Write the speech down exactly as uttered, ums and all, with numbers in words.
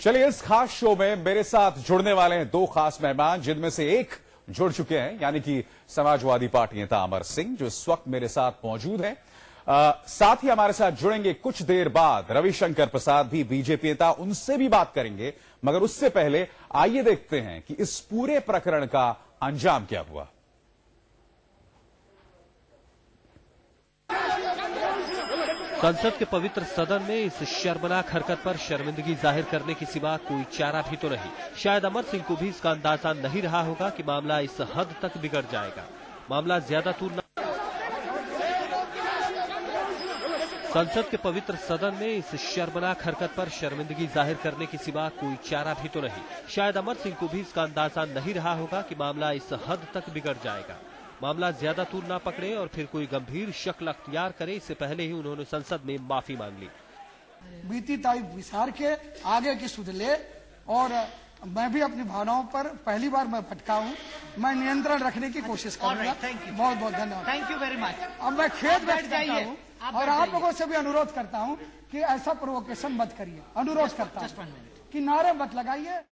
चलिए, इस खास शो में मेरे साथ जुड़ने वाले हैं दो खास मेहमान, जिनमें से एक जुड़ चुके हैं, यानी कि समाजवादी पार्टी नेता अमर सिंह, जो इस वक्त मेरे साथ मौजूद हैं। आ, साथ ही हमारे साथ जुड़ेंगे कुछ देर बाद रविशंकर प्रसाद भी, बीजेपी नेता, उनसे भी बात करेंगे। मगर उससे पहले आइए देखते हैं कि इस पूरे प्रकरण का अंजाम क्या हुआ। संसद के पवित्र सदन में इस शर्मनाक हरकत पर शर्मिंदगी जाहिर करने के सिवा कोई चारा भी तो नहीं। शायद अमर सिंह को भी इसका अंदाजा नहीं रहा होगा कि मामला इस हद तक बिगड़ जाएगा। मामला ज्यादा दूर न... संसद के पवित्र सदन में इस शर्मनाक हरकत पर शर्मिंदगी जाहिर करने के सिवा कोई चारा भी तो नहीं। शायद अमर सिंह को भी इसका अंदाजा नहीं रहा होगा कि मामला इस हद तक बिगड़ जाएगा। मामला ज्यादा दूर ना पकड़े और फिर कोई गंभीर शक्ल अख्तियार करे, इससे पहले ही उन्होंने संसद में माफी मांग ली। बीती तारीख विसार के आगे की सुध ले, और मैं भी अपनी भावनाओं पर पहली बार मैं भटका हूं। मैं नियंत्रण रखने की कोशिश करूंगा। बहुत बहुत धन्यवाद। Thank you very much. अब मैं खेत बैठ जाता हूं और आप लोगों से भी अनुरोध करता हूं कि ऐसा प्रोवोकेशन मत करिए। अनुरोध करता हूं कि नारे मत लगाइए।